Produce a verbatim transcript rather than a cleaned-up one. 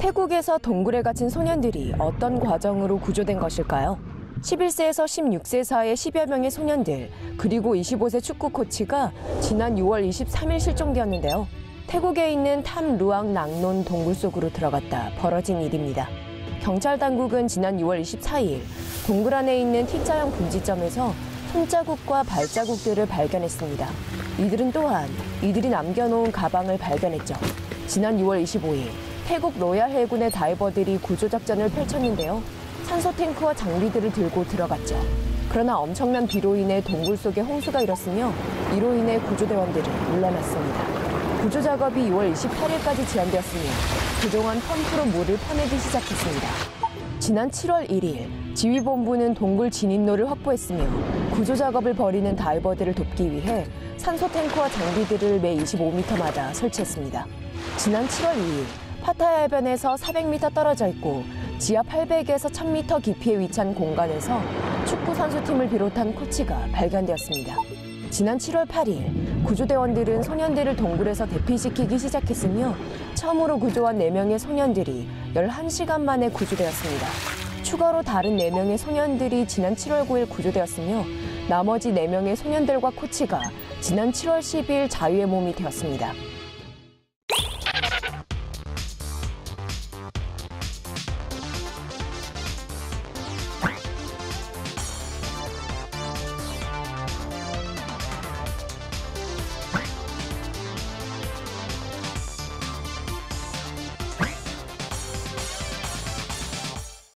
태국에서 동굴에 갇힌 소년들이 어떤 과정으로 구조된 것일까요? 십일 세에서 십육 세 사이의 십여 명의 소년들, 그리고 이십오 세 축구 코치가 지난 유월 이십삼 일 실종되었는데요. 태국에 있는 탐 루앙 낭논 동굴 속으로 들어갔다 벌어진 일입니다. 경찰 당국은 지난 유월 이십사 일 동굴 안에 있는 T자형 분지점에서 손자국과 발자국들을 발견했습니다. 이들은 또한 이들이 남겨놓은 가방을 발견했죠. 지난 유월 이십오 일 태국 로얄 해군의 다이버들이 구조작전을 펼쳤는데요. 산소 탱크와 장비들을 들고 들어갔죠. 그러나 엄청난 비로 인해 동굴 속에 홍수가 일었으며 이로 인해 구조대원들은 물러났습니다. 구조 작업이 유월 이십팔 일까지 지연되었으며 그동안 펌프로 물을 퍼내기 시작했습니다. 지난 칠월 일 일 지휘본부는 동굴 진입로를 확보했으며 구조 작업을 벌이는 다이버들을 돕기 위해 산소 탱크와 장비들을 매 이십오 미터마다 설치했습니다. 지난 칠월 이 일 파타야 해변에서 사백 미터 떨어져 있고 지하 팔백에서 천 미터 깊이에 위치한 공간에서 축구 선수팀을 비롯한 코치가 발견되었습니다. 지난 칠월 팔 일 구조대원들은 소년들을 동굴에서 대피시키기 시작했으며 처음으로 구조한 네 명의 소년들이 열한 시간 만에 구조되었습니다. 추가로 다른 네 명의 소년들이 지난 칠월 구 일 구조되었으며 나머지 네 명의 소년들과 코치가 지난 칠월 십 일 자유의 몸이 되었습니다.